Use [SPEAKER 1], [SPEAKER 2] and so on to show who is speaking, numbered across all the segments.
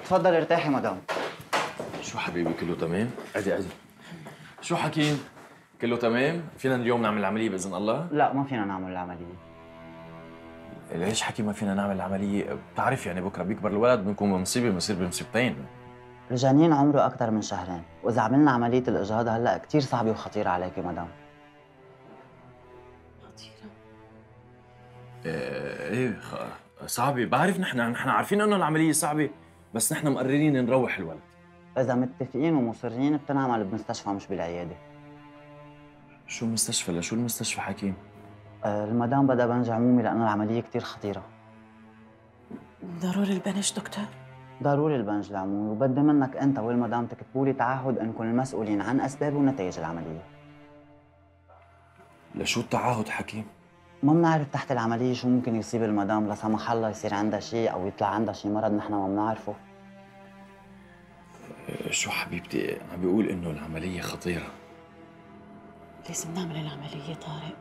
[SPEAKER 1] تفضل ارتاحي مدام.
[SPEAKER 2] شو حبيبي كله تمام؟ عدي. شو حكيم؟ كله تمام؟ فينا اليوم نعمل العملية بإذن الله؟
[SPEAKER 1] لا ما فينا نعمل العملية.
[SPEAKER 2] ليش حكيم ما فينا نعمل العملية؟ بتعرف يعني بكره بيكبر الولد بنكون بمصيبة بنصير بمصيبتين.
[SPEAKER 1] الجنين عمره أكثر من شهرين، وإذا عملنا عملية الإجهاض هلا كثير صعبة وخطيرة عليكي مدام.
[SPEAKER 3] خطيرة؟
[SPEAKER 2] ايه صعبة، بعرف نحن عارفين انه العملية صعبة، بس نحن مقررين نروح الولد.
[SPEAKER 1] إذا متفقين ومصرين بتنعمل بمستشفى مش بالعيادة.
[SPEAKER 2] شو المستشفى؟ لشو المستشفى حكيم؟
[SPEAKER 1] المدام بدها بنج عمومي لأنه العملية كثير خطيرة.
[SPEAKER 3] ضروري البنج دكتور؟
[SPEAKER 1] ضروري البنج العمومي، وبدي منك أنت والمدام تكتبوا لي تعهد أنكم المسؤولين عن أسباب ونتائج العملية.
[SPEAKER 2] لشو التعهد حكيم؟
[SPEAKER 1] ما بنعرف تحت العملية شو ممكن يصيب المدام، لا سمح الله يصير عندها شيء أو يطلع عندها شيء مرض نحن ما بنعرفه.
[SPEAKER 2] شو حبيبتي؟ عم بيقول انه العملية خطيرة.
[SPEAKER 3] لازم نعمل العملية طارق.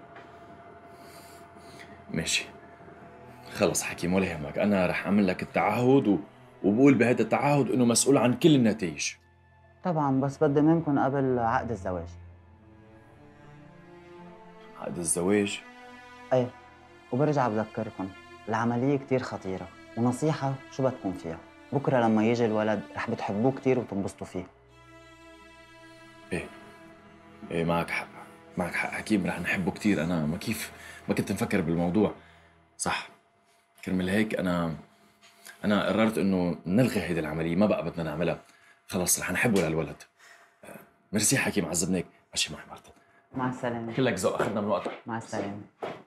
[SPEAKER 2] ماشي خلص حكيم ولا يهمك، أنا رح أعمل لك التعهد وبقول بهذا التعهد إنه مسؤول عن كل النتائج.
[SPEAKER 1] طبعا، بس بدي منكم قبل عقد الزواج.
[SPEAKER 2] عقد الزواج؟
[SPEAKER 1] ايه، وبرجع بذكركم العملية كتير خطيرة، ونصيحة شو بدكم فيها، بكرة لما يجي الولد رح بتحبوه كتير وتنبسطوا فيه.
[SPEAKER 2] إيه معك حق حكيم، رح نحبه كتير. أنا ما كنت مفكر بالموضوع. صح، كرمال هيك أنا قررت إنه نلغي هيدي العملية، ما بقى بدنا نعملها. خلص رح نحبه للولد. ميرسي حكيم، عذبناك. ماشي معي مرتب.
[SPEAKER 1] مع السلامة.
[SPEAKER 2] كلك ذوق، أخذنا من وقتك.
[SPEAKER 1] مع السلامة.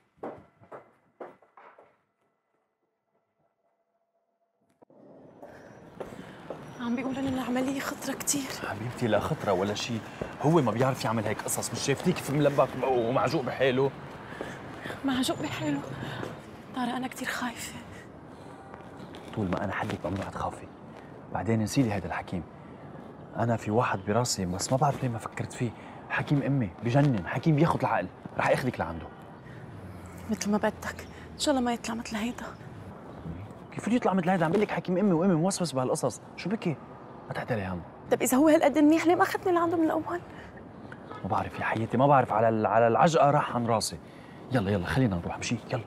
[SPEAKER 3] عم بيقول ان العملية خطرة كتير.
[SPEAKER 2] حبيبتي لا خطرة ولا شيء، هو ما بيعرف يعمل هيك قصص. مش شايفتيه كيف ملبك ومعجوق بحاله؟
[SPEAKER 3] معجوق بحاله. طارق أنا كتير خايفة.
[SPEAKER 4] طول ما انا حدك ممنوع تخافي. بعدين نسيلي هذا الحكيم. انا في واحد براسي بس ما بعرف ليه ما فكرت فيه. حكيم امي بجنن، حكيم بياخذ العقل، رح اخذك لعنده.
[SPEAKER 3] مثل ما بدك، إن شاء الله ما يطلع مثل هيدا.
[SPEAKER 4] كيف بده يطلع مثل هذا؟ عم بقول لك حكيم امي وامي موسوس بهالقصص، شو بكي؟ ما تحتري هم.
[SPEAKER 3] طب إذا هو هالقد منيح ليه ما أخذني لعنده من الأول؟
[SPEAKER 4] ما بعرف يا حياتي، ما بعرف، على العجقه راح عن راسي. يلا خلينا نروح، مشي يلا.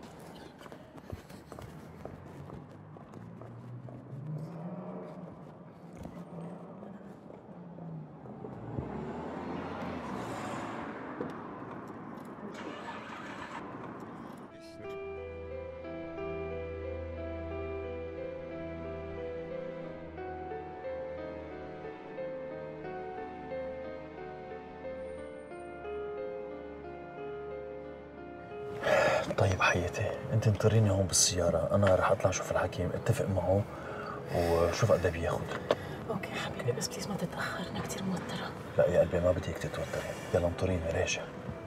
[SPEAKER 4] طيب حياتي، انت انطريني هون بالسياره، انا رح اطلع اشوف الحكيم، اتفق معه وشوف قد ايه بياخذ.
[SPEAKER 3] اوكي حبيبي، بس بليز ما تتأخر، أنا كتير موترة.
[SPEAKER 4] لا يا قلبي ما بدي هيك تتوتري، يلا انطريني راجع.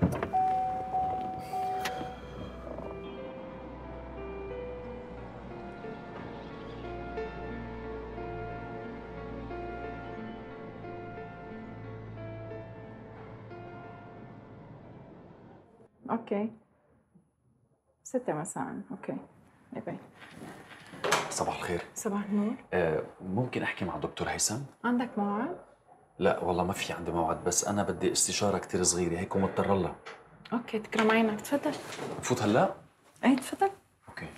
[SPEAKER 5] اوكي 6 مساء. اوكي باي باي.
[SPEAKER 2] صباح الخير.
[SPEAKER 5] صباح النور.
[SPEAKER 2] ممكن احكي مع الدكتور هيثم؟
[SPEAKER 5] عندك موعد؟
[SPEAKER 2] لا والله ما في عندي موعد، بس انا بدي استشاره كثير صغيره هيك ومضطر لها.
[SPEAKER 5] اوكي تكرم عينك، تفضل.
[SPEAKER 2] بفوت هلا؟
[SPEAKER 5] اي تفضل.
[SPEAKER 2] اوكي.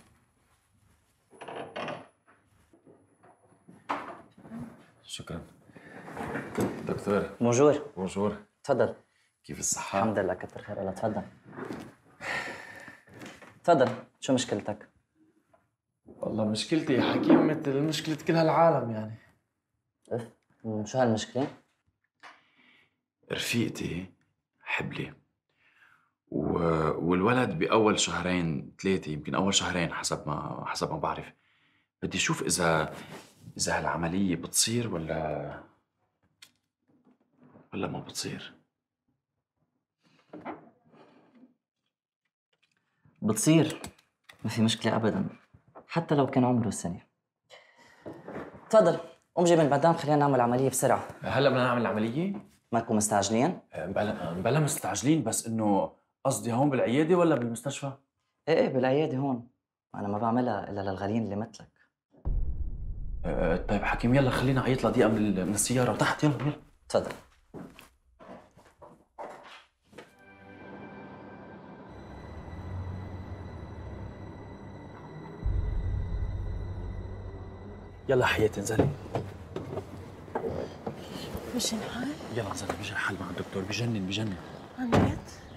[SPEAKER 2] شكرا. دكتور. بونجور.
[SPEAKER 1] تفضل.
[SPEAKER 2] كيف الصحة؟
[SPEAKER 1] الحمد لله كتر خير الله. تفضل تفضل، شو مشكلتك؟
[SPEAKER 2] والله مشكلتي يا حكيم مثل مشكلة كل هالعالم يعني.
[SPEAKER 1] شو هالمشكلة؟
[SPEAKER 2] رفيقتي حبلي والولد بأول شهرين 3، يمكن أول شهرين حسب ما بعرف. بدي أشوف إذا هالعملية بتصير ولا ما بتصير.
[SPEAKER 1] بتصير، ما في مشكلة أبداً، حتى لو كان عمره سنة. تفضل قوم جيب المدام، خلينا نعمل عملية بسرعة.
[SPEAKER 2] هلا بدنا نعمل العملية؟
[SPEAKER 1] ما تكونوا مستعجلين؟
[SPEAKER 2] بلا مستعجلين، بس إنه قصدي هون بالعيادة ولا بالمستشفى؟
[SPEAKER 1] ايه بالعيادة هون، أنا ما بعملها إلا للغاليين اللي مثلك.
[SPEAKER 4] طيب حكيم يلا خلينا عيط لها دقيقه من السياره تحت. يلا يلا
[SPEAKER 1] تفضل.
[SPEAKER 4] يلا حياتي انزلي.
[SPEAKER 3] مش الحال؟
[SPEAKER 4] يلا انزلي بيجي حل مع الدكتور. بجنن بجنن
[SPEAKER 3] عن جد؟